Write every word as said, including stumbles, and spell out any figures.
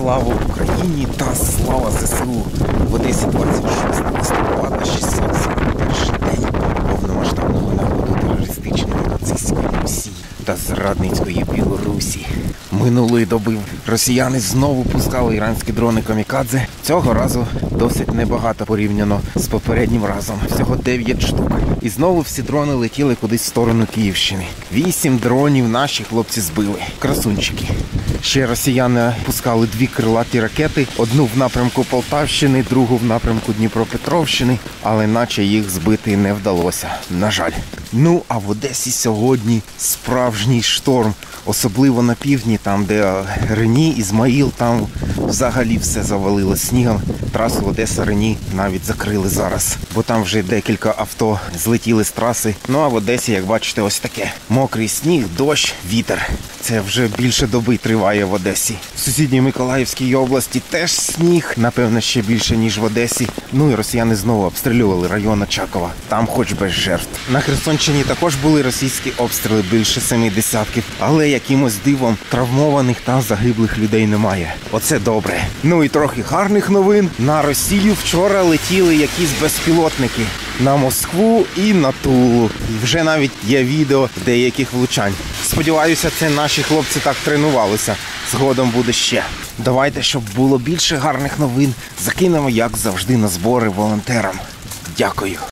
Слава Україні та слава ЗСУ! В Одесі двадцять шостого листопада, шістсот сорок перший день повномасштабного нападу терористичної нацистської Росії та зрадницької Білорусі. Минулої доби росіяни знову пускали іранські дрони камікадзе. Цього разу досить небагато порівняно з попереднім разом. Всього дев'ять штук. І знову всі дрони летіли кудись в сторону Київщини. Вісім дронів наші хлопці збили. Красунчики. Ще росіяни пускали дві крилаті ракети. Одну в напрямку Полтавщини, другу в напрямку Дніпропетровщини. Але наче їх збити не вдалося. На жаль. Ну, а в Одесі сьогодні справжній шторм. Особливо на півдні, там де Рені, Ізмаїл, там взагалі все завалило снігом. Трасу Одеса-Рені навіть закрили зараз, бо там вже декілька авто злетіли з траси. Ну а в Одесі, як бачите, ось таке. Мокрий сніг, дощ, вітер. Це вже більше доби триває в Одесі. В сусідній Миколаївській області теж сніг, напевно, ще більше, ніж в Одесі. Ну і росіяни знову обстрілювали район Очакова. Там хоч без жертв. На Херсонщині також були російські обстріли, більше семи десятків. Але якимось дивом травмованих та загиблих людей немає. Оце добре. Ну і трохи гарних новин. На Росію вчора летіли якісь безпілотники. На Москву і на Тулу. І вже навіть є відео деяких влучань. Сподіваюся, це наші хлопці так тренувалися. Згодом буде ще. Давайте, щоб було більше гарних новин, закинемо, як завжди, на збори волонтерам. Дякую.